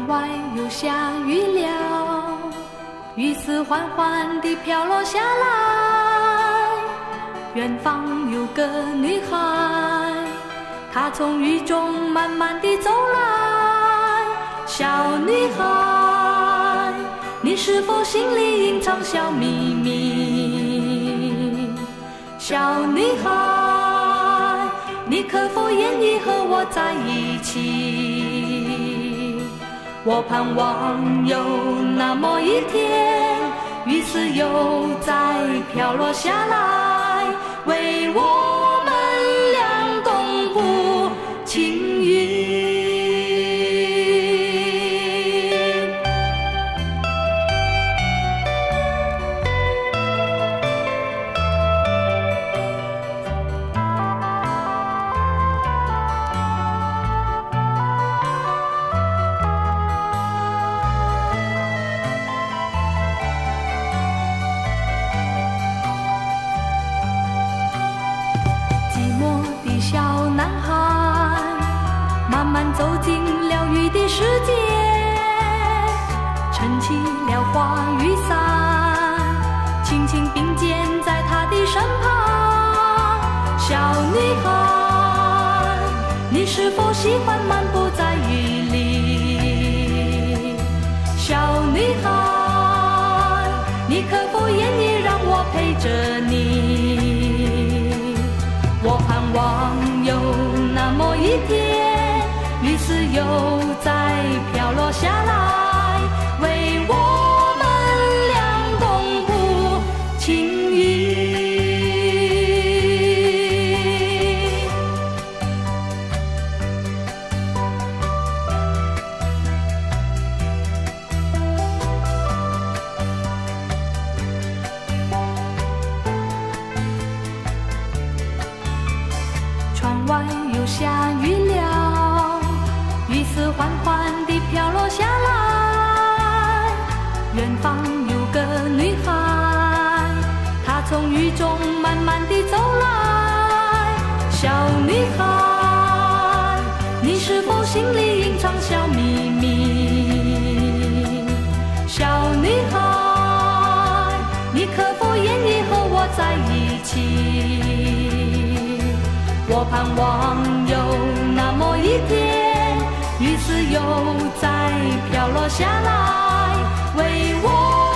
外又下雨了，雨丝缓缓地飘落下来。远方有个女孩，她从雨中慢慢地走来。小女孩，你是否心里隐藏小秘密？小女孩，你可否愿意和我在一起？我盼望有那么一天，雨丝又再飘落下来，为我们俩共谱青云。小男孩慢慢走进了雨的世界，撑起了花雨伞，轻轻并肩在他的身旁。小女孩，你是否喜欢漫步在雨里？小女孩，你可否愿意让我陪着你？我盼望有那么一天，雨丝又再飘落下来，为我们俩共谱青云。窗外又下雨了，雨丝缓缓地飘落下来。远方有个女孩，她从雨中慢慢地走来。小女孩，你是否心里隐藏小秘密？小女孩，你可否愿意和我在一起？我盼望有那么一天，雨丝又再飘落下来，为我